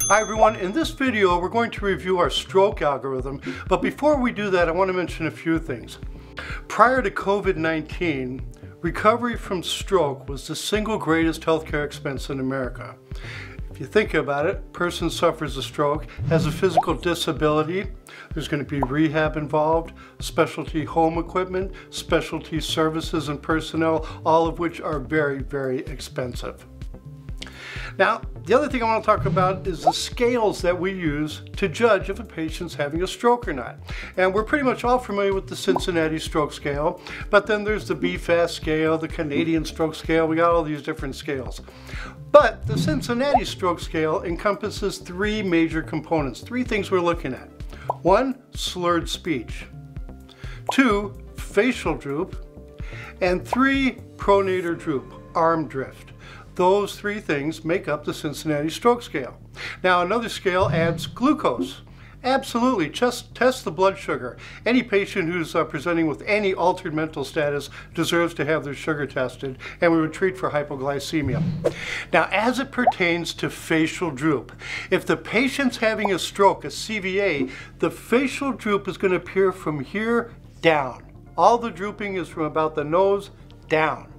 Hi everyone, in this video we're going to review our stroke algorithm, but before we do that I want to mention a few things. Prior to COVID-19, recovery from stroke was the single greatest healthcare expense in America. If you think about it, a person suffers a stroke, has a physical disability, there's going to be rehab involved, specialty home equipment, specialty services and personnel, all of which are very, very expensive. Now, the other thing I want to talk about is the scales that we use to judge if a patient's having a stroke or not. And we're pretty much all familiar with the Cincinnati Stroke Scale, but then there's the BFAST scale, the Canadian Stroke Scale, we got all these different scales. But the Cincinnati Stroke Scale encompasses three major components, three things we're looking at. One, slurred speech. Two, facial droop. And three, pronator droop, arm drift. Those three things make up the Cincinnati Stroke Scale. Now another scale adds glucose. Absolutely, just test the blood sugar. Any patient who's presenting with any altered mental status deserves to have their sugar tested, and we would treat for hypoglycemia. Now as it pertains to facial droop, if the patient's having a stroke, a CVA, the facial droop is going to appear from here down. All the drooping is from about the nose down.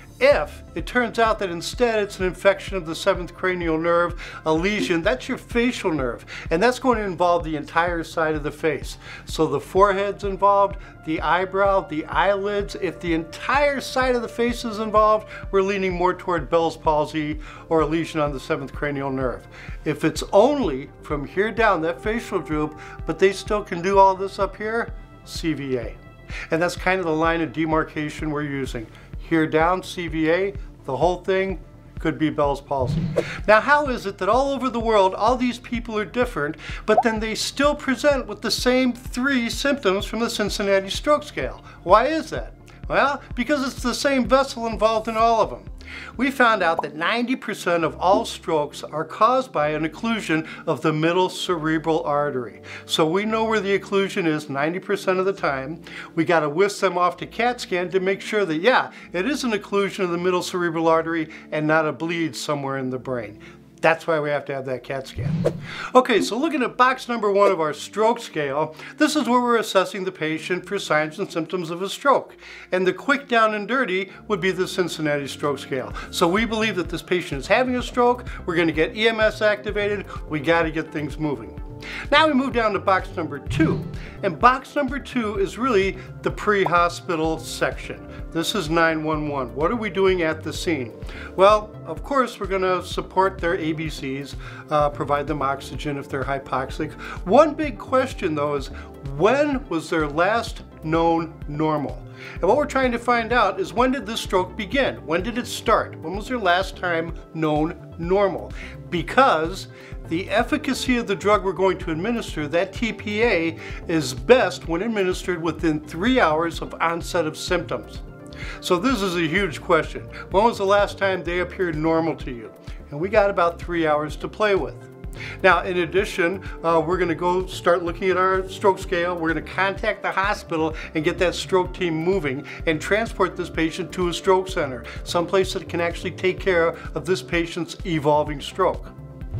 If it turns out that instead it's an infection of the 7th cranial nerve, a lesion, that's your facial nerve, and that's going to involve the entire side of the face. So the forehead's involved, the eyebrow, the eyelids. If the entire side of the face is involved, we're leaning more toward Bell's palsy or a lesion on the 7th cranial nerve. If it's only from here down, that facial droop, but they still can do all this up here, CVA. And that's kind of the line of demarcation we're using. Here down, CVA, the whole thing could be Bell's palsy. Now how is it that all over the world all these people are different, but then they still present with the same three symptoms from the Cincinnati Stroke Scale? Why is that? Well, because it's the same vessel involved in all of them. We found out that 90% of all strokes are caused by an occlusion of the middle cerebral artery. So we know where the occlusion is 90% of the time. We got to whisk them off to CAT scan to make sure that, yeah, it is an occlusion of the middle cerebral artery and not a bleed somewhere in the brain. That's why we have to have that CAT scan. Okay, so looking at box number 1 of our stroke scale, this is where we're assessing the patient for signs and symptoms of a stroke. And the quick, down, and dirty would be the Cincinnati Stroke Scale. So we believe that this patient is having a stroke, we're going to get EMS activated, we got to get things moving. Now we move down to box number 2. And box number 2 is really the pre-hospital section. This is 911. What are we doing at the scene? Well, of course, we're going to support their ABCs, provide them oxygen if they're hypoxic. One big question, though, is when was their last known normal? And what we're trying to find out is, when did this stroke begin? When did it start? When was their last time known normal? Because the efficacy of the drug we're going to administer, that TPA, is best when administered within 3 hours of onset of symptoms. So this is a huge question. When was the last time they appeared normal to you? And we got about 3 hours to play with. Now, in addition, we're going to go start looking at our stroke scale. We're going to contact the hospital and get that stroke team moving and transport this patient to a stroke center, someplace that can actually take care of this patient's evolving stroke.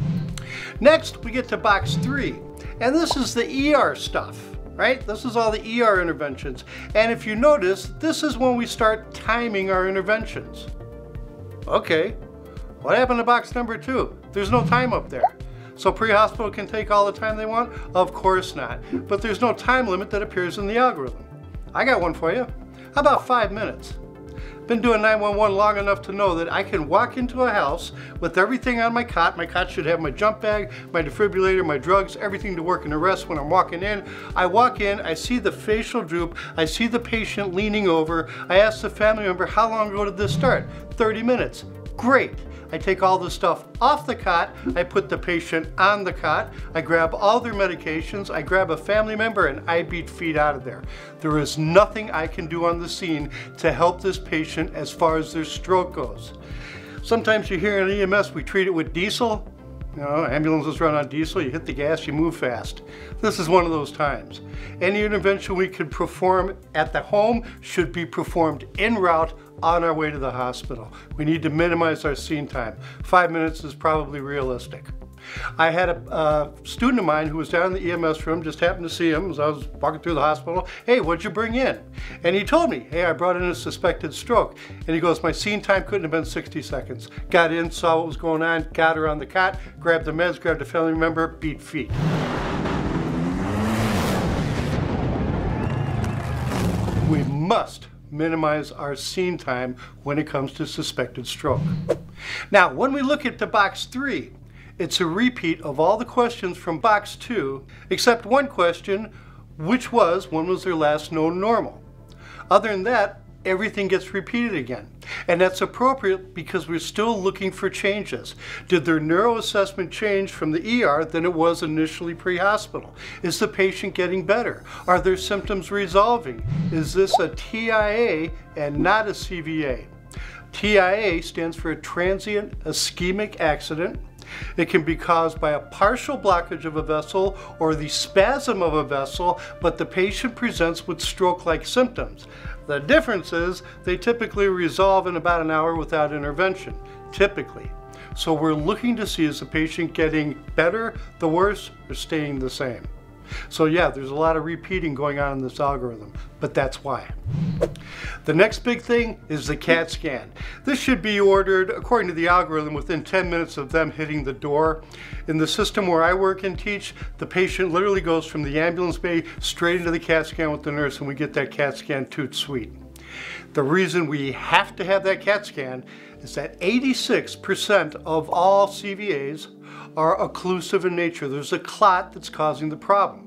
Next, we get to box 3, and this is the ER stuff. Right? This is all the ER interventions. And if you notice, this is when we start timing our interventions. Okay, what happened to box number 2? There's no time up there. So pre-hospital can take all the time they want? Of course not. But there's no time limit that appears in the algorithm. I got one for you. How about 5 minutes? Been doing 911 long enough to know that I can walk into a house with everything on my cot. My cot should have my jump bag, my defibrillator, my drugs, everything to work and arrest when I'm walking in. I walk in, I see the facial droop, I see the patient leaning over. I ask the family member, how long ago did this start? 30 minutes. Great. I take all the stuff off the cot, I put the patient on the cot, I grab all their medications, I grab a family member, and I beat feet out of there. There is nothing I can do on the scene to help this patient as far as their stroke goes. Sometimes you hear in EMS we treat it with diesel. You know, ambulances run on diesel, you hit the gas, you move fast. This is one of those times. Any intervention we could perform at the home should be performed en route on our way to the hospital. We need to minimize our scene time. 5 minutes is probably realistic. I had a student of mine who was down in the EMS room, just happened to see him as I was walking through the hospital. Hey, what'd you bring in? And he told me, hey, I brought in a suspected stroke. And he goes, my scene time couldn't have been 60 seconds. Got in, saw what was going on, got her on the cot, grabbed the meds, grabbed a family member, beat feet. We must minimize our scene time when it comes to suspected stroke. Now, when we look at the box 3, it's a repeat of all the questions from box 2, except one question, which was, when was their last known normal? Other than that, everything gets repeated again. And that's appropriate because we're still looking for changes. Did their neuroassessment change from the ER than it was initially pre-hospital? Is the patient getting better? Are their symptoms resolving? Is this a TIA and not a CVA? TIA stands for a transient ischemic accident. It can be caused by a partial blockage of a vessel or the spasm of a vessel, but the patient presents with stroke-like symptoms. The difference is they typically resolve in about an hour without intervention, typically. So we're looking to see, is the patient getting better, the worse, or staying the same? So yeah, there's a lot of repeating going on in this algorithm, but that's why. The next big thing is the CAT scan. This should be ordered, according to the algorithm, within 10 minutes of them hitting the door. In the system where I work and teach, the patient literally goes from the ambulance bay straight into the CAT scan with the nurse, and we get that CAT scan toot sweet. The reason we have to have that CAT scan is that 86% of all CVAs are occlusive in nature. There's a clot that's causing the problem.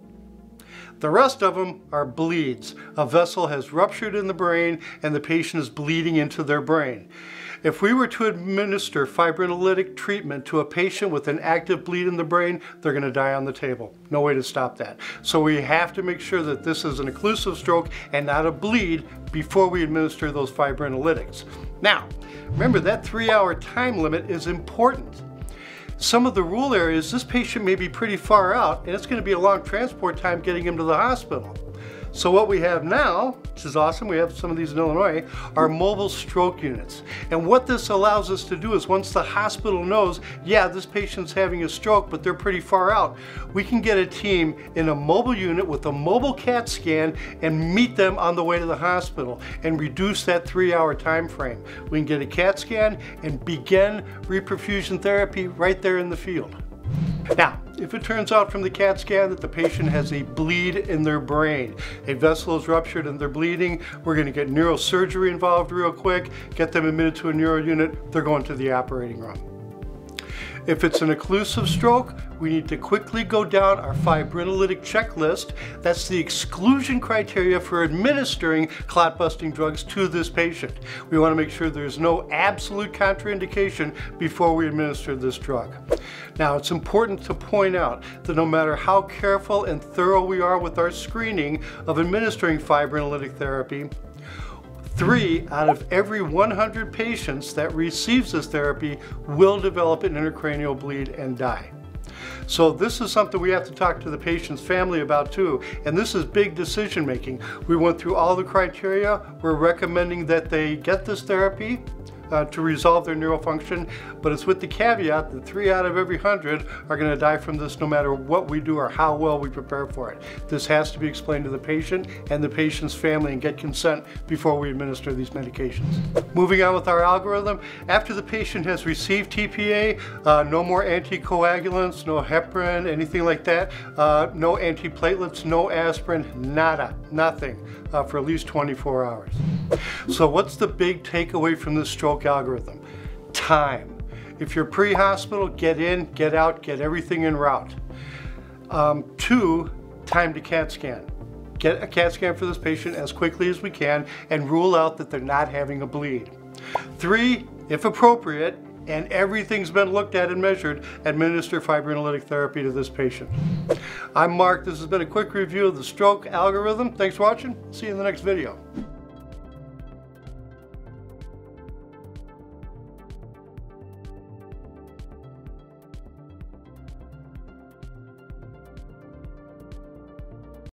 The rest of them are bleeds. A vessel has ruptured in the brain and the patient is bleeding into their brain. If we were to administer fibrinolytic treatment to a patient with an active bleed in the brain, they're going to die on the table. No way to stop that. So we have to make sure that this is an occlusive stroke and not a bleed before we administer those fibrinolytics. Now, remember that 3-hour time limit is important. Some of the rural areas, this patient may be pretty far out and it's going to be a long transport time getting him to the hospital. So what we have now, which is awesome, we have some of these in Illinois, are mobile stroke units. And what this allows us to do is once the hospital knows, yeah, this patient's having a stroke, but they're pretty far out, we can get a team in a mobile unit with a mobile CAT scan and meet them on the way to the hospital and reduce that 3-hour time frame. We can get a CAT scan and begin reperfusion therapy right there in the field. Now, if it turns out from the CAT scan that the patient has a bleed in their brain, a vessel is ruptured and they're bleeding, we're going to get neurosurgery involved real quick, get them admitted to a neuro unit, they're going to the operating room. If it's an occlusive stroke, we need to quickly go down our fibrinolytic checklist. That's the exclusion criteria for administering clot-busting drugs to this patient. We want to make sure there's no absolute contraindication before we administer this drug. Now, it's important to point out that no matter how careful and thorough we are with our screening of administering fibrinolytic therapy, 3 out of every 100 patients that receives this therapy will develop an intracranial bleed and die. So this is something we have to talk to the patient's family about too, and this is big decision making. We went through all the criteria. We're recommending that they get this therapy to resolve their neural function, but it's with the caveat that 3 out of every 100 are going to die from this no matter what we do or how well we prepare for it. This has to be explained to the patient and the patient's family and get consent before we administer these medications. Moving on with our algorithm, after the patient has received TPA, no more anticoagulants, no heparin, anything like that, no antiplatelets, no aspirin, nada, nothing for at least 24 hours. So what's the big takeaway from this stroke algorithm? Time. If you're pre-hospital, get in, get out, get everything en route. 2, time to CAT scan. Get a CAT scan for this patient as quickly as we can and rule out that they're not having a bleed. 3, if appropriate, and everything's been looked at and measured, administer fibrinolytic therapy to this patient. I'm Mark. This has been a quick review of the stroke algorithm. Thanks for watching. See you in the next video.